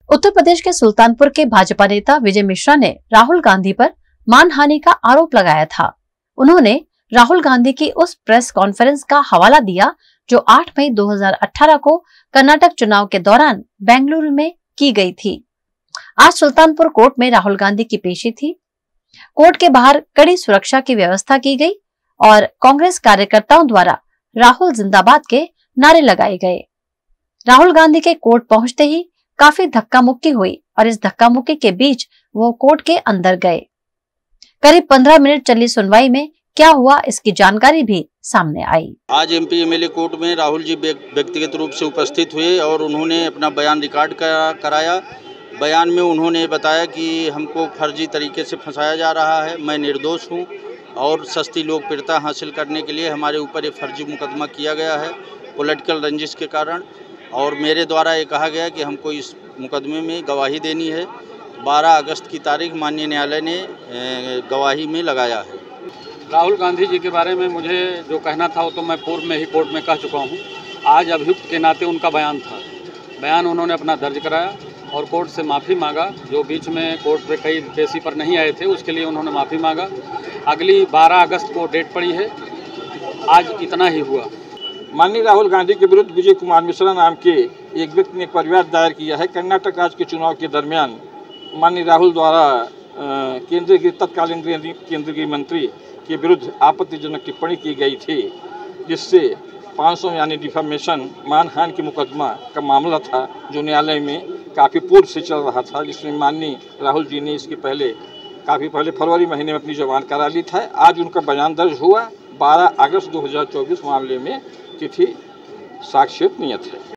उत्तर प्रदेश के सुल्तानपुर के भाजपा नेता विजय मिश्रा ने राहुल गांधी पर मानहानि का आरोप लगाया था। उन्होंने राहुल गांधी की उस प्रेस कॉन्फ्रेंस का हवाला दिया जो 8 मई 2018 को कर्नाटक चुनाव के दौरान बेंगलुरु में की गई थी। आज सुल्तानपुर कोर्ट में राहुल गांधी की पेशी थी। कोर्ट के बाहर कड़ी सुरक्षा की व्यवस्था की गई और कांग्रेस कार्यकर्ताओं द्वारा राहुल जिंदाबाद के नारे लगाए गए। राहुल गांधी के कोर्ट पहुंचते ही काफी धक्का मुक्की हुई और इस धक्का मुक्की के बीच वो कोर्ट के अंदर गए। करीब 15 मिनट चली सुनवाई में क्या हुआ इसकी जानकारी भी सामने आई। आज एमपी एमएलए कोर्ट में राहुल जी व्यक्तिगत रूप से उपस्थित हुए और उन्होंने अपना बयान रिकॉर्ड कराया। बयान में उन्होंने बताया कि हमको फर्जी तरीके से फंसाया जा रहा है, मैं निर्दोष हूं और सस्ती लोकप्रियता हासिल करने के लिए हमारे ऊपर ये फर्जी मुकदमा किया गया है पॉलिटिकल रंजिश के कारण। और मेरे द्वारा ये कहा गया कि हमको इस मुकदमे में गवाही देनी है। 12 अगस्त की तारीख माननीय न्यायालय ने गवाही में लगाया है। राहुल गांधी जी के बारे में मुझे जो कहना था वो तो मैं पूर्व में ही कोर्ट में कह चुका हूँ। आज अभियुक्त के नाते उनका बयान था, बयान उन्होंने अपना दर्ज कराया और कोर्ट से माफ़ी मांगा। जो बीच में कोर्ट पे कई पेशी पर नहीं आए थे उसके लिए उन्होंने माफ़ी मांगा। अगली 12 अगस्त को डेट पड़ी है। आज इतना ही हुआ। माननीय राहुल गांधी के विरुद्ध विजय कुमार मिश्रा नाम के एक व्यक्ति ने परिवाद दायर किया है। कर्नाटक राज्य के चुनाव के दरमियान माननीय राहुल द्वारा तत्कालीन केंद्रीय गृह मंत्री के विरुद्ध आपत्तिजनक टिप्पणी की गई थी, जिससे 500 यानी डिफेमेशन मानहानि के मुकदमा का मामला था जो न्यायालय में काफ़ी पूर्व से चल रहा था, जिसमें माननीय राहुल जी ने इसके काफ़ी पहले फरवरी महीने में अपनी जमानत करा ली था। आज उनका बयान दर्ज हुआ। 12 अगस्त 2024 मामले में तिथि साक्ष्य नियत है।